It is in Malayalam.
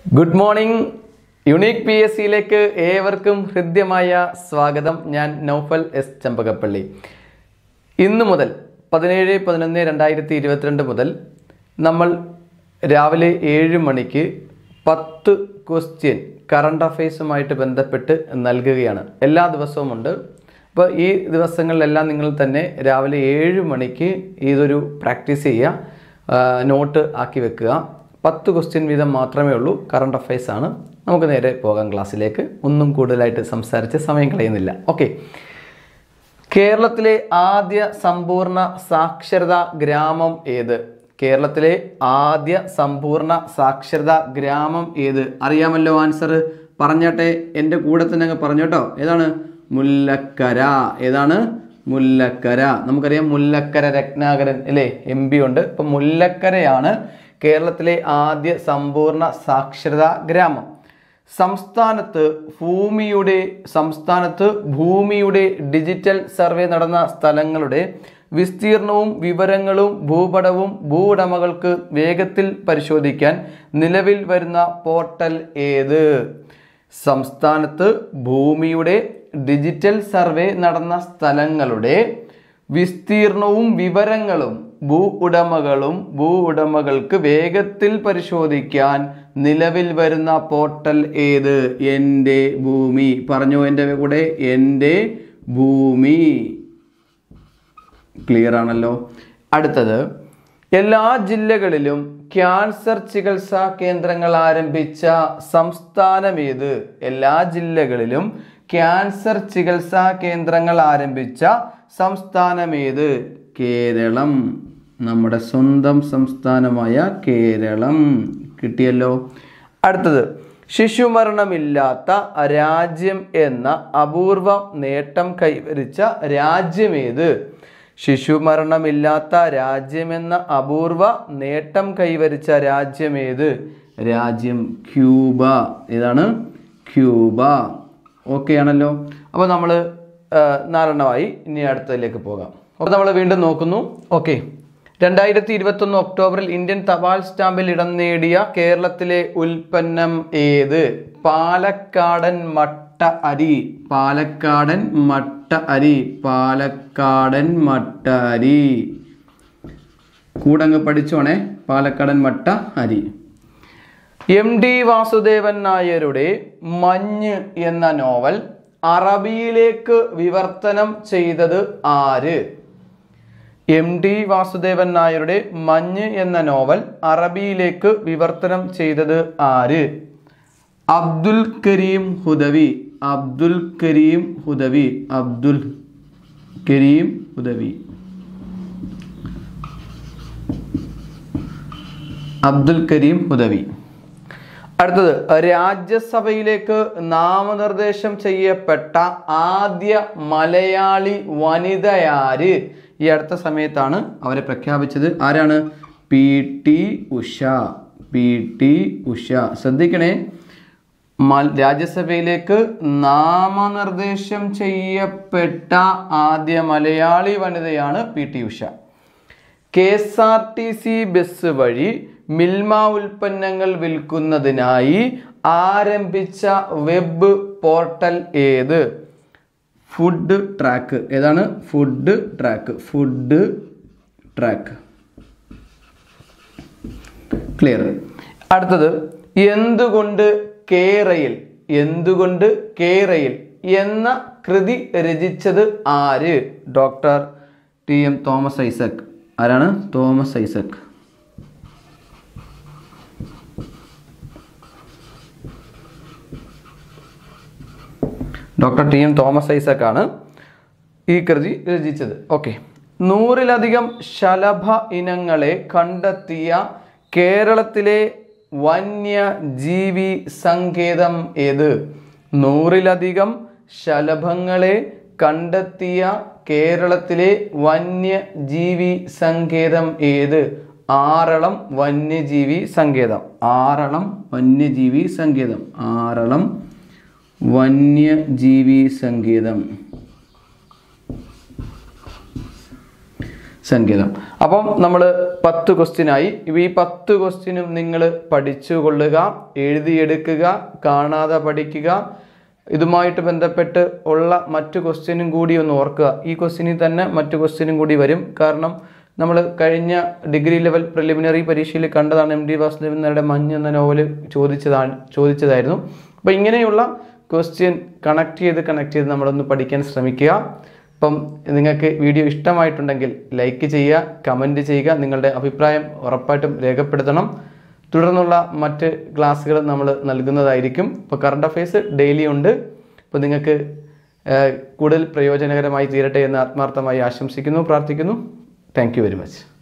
Good morning. യുണീക് PSC യിലേക്ക് ഏവർക്കും ഹൃദ്യമായ സ്വാഗതം. ഞാൻ നൗഫൽ എസ് ചമ്പകപ്പള്ളി. ഇന്നു മുതൽ 17-11-2022 മുതൽ നമ്മൾ രാവിലെ 7 മണിക്ക് 10 ക്വസ്റ്റ്യൻ കറണ്ട് അഫയേഴ്സുമായിട്ട് ബന്ധപ്പെട്ട് നൽകുകയാണ്. എല്ലാ ദിവസവും ഉണ്ട്. അപ്പോൾ ഈ ദിവസങ്ങളിലെല്ലാം നിങ്ങൾ തന്നെ രാവിലെ 7 മണിക്ക് ഇതൊരു പ്രാക്ടീസ് ചെയ്യുക, നോട്ട് ആക്കി വെക്കുക. 10 ക്വസ്റ്റ്യൻ വീതം മാത്രമേ ഉള്ളൂ. കറണ്ട് അഫയേഴ്സ് ആണ്. നമുക്ക് നേരെ പോകാം ക്ലാസ്സിലേക്ക്. ഒന്നും കൂടുതലായിട്ട് സംസാരിച്ച് സമയം കളയുന്നില്ല. ഓക്കെ. കേരളത്തിലെ ആദ്യ സമ്പൂർണ്ണ സാക്ഷരതാ ഗ്രാമം ഏത്? കേരളത്തിലെ ആദ്യ സമ്പൂർണ്ണ സാക്ഷരതാ ഗ്രാമം ഏത്? അറിയാമല്ലോ ആൻസർ. പറഞ്ഞോട്ടെ, എൻ്റെ കൂടെ തന്നെ അങ്ങ് പറഞ്ഞോട്ടോ. ഏതാണ്? മുല്ലക്കര. ഏതാണ്? മുല്ലക്കര. നമുക്കറിയാം മുല്ലക്കര രത്നാകരൻ അല്ലേ, MP ഉണ്ട്. അപ്പം മുല്ലക്കരയാണ് കേരളത്തിലെ ആദ്യ സമ്പൂർണ്ണ സാക്ഷരതാ ഗ്രാമം. സംസ്ഥാനത്ത് ഭൂമിയുടെ ഡിജിറ്റൽ സർവേ നടന്ന സ്ഥലങ്ങളുടെ വിസ്തീർണവും വിവരങ്ങളും ഭൂപടവും ഭൂവുടമകൾക്ക് വേഗത്തിൽ പരിശോധിക്കാൻ നിലവിൽ വരുന്ന പോർട്ടൽ ഏത്? സംസ്ഥാനത്ത് ഭൂമിയുടെ ഡിജിറ്റൽ സർവേ നടന്ന സ്ഥലങ്ങളുടെ വിസ്തീർണവും വിവരങ്ങളും ഭൂവുടമകൾക്ക് വേഗത്തിൽ പരിശോധിക്കാൻ നിലവിൽ വരുന്ന പോർട്ടൽ ഏത്? എൻ്റെ ഭൂമി. പറഞ്ഞു എൻ്റെ കൂടെ, എൻ്റെ ഭൂമി. ക്ലിയർ ആണല്ലോ. അടുത്തത്, എല്ലാ ജില്ലകളിലും ക്യാൻസർ ചികിത്സാ കേന്ദ്രങ്ങൾ ആരംഭിച്ച സംസ്ഥാനം ഏത്? എല്ലാ ജില്ലകളിലും ക്യാൻസർ ചികിത്സാ കേന്ദ്രങ്ങൾ ആരംഭിച്ച സംസ്ഥാനം ഏത്? കേരളം. നമ്മുടെ സ്വന്തം സംസ്ഥാനമായ കേരളം. കിട്ടിയല്ലോ. അടുത്തത്, ശിശുമരണമില്ലാത്ത രാജ്യം എന്ന അപൂർവ നേട്ടം കൈവരിച്ച രാജ്യം ഏത്? ശിശുമരണമില്ലാത്ത രാജ്യമെന്ന അപൂർവ നേട്ടം കൈവരിച്ച രാജ്യം ഏത്? രാജ്യം ക്യൂബ. ഏതാണ്? ക്യൂബ. ഓക്കെ ആണല്ലോ. അപ്പോൾ നമ്മൾ 4 ഇനി അടുത്തതിലേക്ക് പോകാം. അപ്പോൾ നമ്മൾ വീണ്ടും നോക്കുന്നു. ഓക്കെ. 2021 ഒക്ടോബറിൽ ഇന്ത്യൻ തപാൽ സ്റ്റാമ്പിൽ ഇടം നേടിയ കേരളത്തിലെ ഉൽപ്പന്നം ഏത്? പാലക്കാടൻ മട്ട അരി. പാലക്കാടൻ മട്ട അരി. പാലക്കാടൻ മട്ട അരി. കൂടങ്ങ് പഠിച്ചോണേ. പാലക്കാടൻ മട്ട അരി. MD വാസുദേവൻ നായരുടെ മഞ്ഞ് എന്ന നോവൽ അറബിയിലേക്ക് വിവർത്തനം ചെയ്തത് ആര്? MD വാസുദേവൻ നായരുടെ മഞ്ഞ് എന്ന നോവൽ അറബിയിലേക്ക് വിവർത്തനം ചെയ്തത് ആര്? അബ്ദുൽ കരീം ഹുദവി. അബ്ദുൽ കരീം ഹുദവി. അബ്ദുൽ കരീം ഹുദവി. അബ്ദുൽ കരീം ഹുദവി. അടുത്തത്, രാജ്യസഭയിലേക്ക് നാമനിർദ്ദേശം ചെയ്യപ്പെട്ട ആദ്യ മലയാളി വനിതയാര്? ഈ അടുത്ത സമയത്താണ് അവരെ പ്രഖ്യാപിച്ചത്. ആരാണ്? PT ഉഷ. PT ഉഷ. ശ്രദ്ധിക്കണേ, രാജ്യസഭയിലേക്ക് നാമനിർദ്ദേശം ചെയ്യപ്പെട്ട ആദ്യ മലയാളി വനിതയാണ് PT ഉഷ. KSRTC ബസ് വഴി മിൽമ ഉൽപ്പന്നങ്ങൾ വിൽക്കുന്നതിനായി ആരംഭിച്ച വെബ് പോർട്ടൽ ഏത്? Food track. ഏതാണ്? Food track. Food track. Clear. അടുത്തത്, എന്തുകൊണ്ട് കേരയിൽ എന്ന കൃതി രചിച്ചത് ആര്? Doctor TM Thomas Isaac. ആരാണ്? തോമസ് ഐസക്. ഡോക്ടർ TM തോമസ് ഐസക് ആണ് ഈ കൃതി രചിച്ചത്. ഓക്കെ. 100-ലധികം ശലഭ ഇനങ്ങളെ കണ്ടെത്തിയ കേരളത്തിലെ വന്യജീവി സങ്കേതം ഏത്? 100-ലധികം ശലഭങ്ങളെ കണ്ടെത്തിയ കേരളത്തിലെ വന്യജീവി സങ്കേതം ഏത്? ആറളം വന്യജീവി സങ്കേതം. ആറളം വന്യജീവി സങ്കേതം. ആറളം വന്യജീവി സങ്കേതം. സങ്കേതം. അപ്പം നമ്മൾ 10 ക്വസ്റ്റ്യനായി. ഈ 10 ക്വസ്റ്റ്യനും നിങ്ങൾ പഠിച്ചു കൊള്ളുക, എഴുതിയെടുക്കുക, കാണാതെ പഠിക്കുക. ഇതുമായിട്ട് ബന്ധപ്പെട്ട് ഉള്ള മറ്റു ക്വസ്റ്റ്യനും കൂടി ഒന്ന് ഓർക്കുക. ഈ ക്വസ്റ്റ്യനിൽ തന്നെ മറ്റു ക്വസ്റ്റ്യനും കൂടി വരും. കാരണം നമ്മൾ കഴിഞ്ഞ ഡിഗ്രി ലെവൽ പ്രിലിമിനറി പരീക്ഷയിൽ കണ്ടതാണ് MD വാസുദേവൻ നായരുടെ മഞ്ഞ് എന്ന നോവൽ ചോദിച്ചതായിരുന്നു. അപ്പോൾ ഇങ്ങനെയുള്ള ക്വസ്റ്റ്യൻ കണക്ട് ചെയ്ത് നമ്മളൊന്ന് പഠിക്കാൻ ശ്രമിക്കുക. അപ്പം നിങ്ങൾക്ക് വീഡിയോ ഇഷ്ടമായിട്ടുണ്ടെങ്കിൽ ലൈക്ക് ചെയ്യുക, കമൻറ്റ് ചെയ്യുക, നിങ്ങളുടെ അഭിപ്രായം ഉറപ്പായിട്ടും രേഖപ്പെടുത്തണം. തുടർന്നുള്ള മറ്റ് ക്ലാസ്സുകൾ നമ്മൾ നൽകുന്നതായിരിക്കും. ഇപ്പോൾ കറണ്ട് അഫയേഴ്സ് ഡെയിലി ഉണ്ട്. അപ്പോൾ നിങ്ങൾക്ക് കൂടുതൽ പ്രയോജനകരമായി തീരട്ടെ എന്ന് ആത്മാർത്ഥമായി ആശംസിക്കുന്നു, പ്രാർത്ഥിക്കുന്നു. Thank you very much.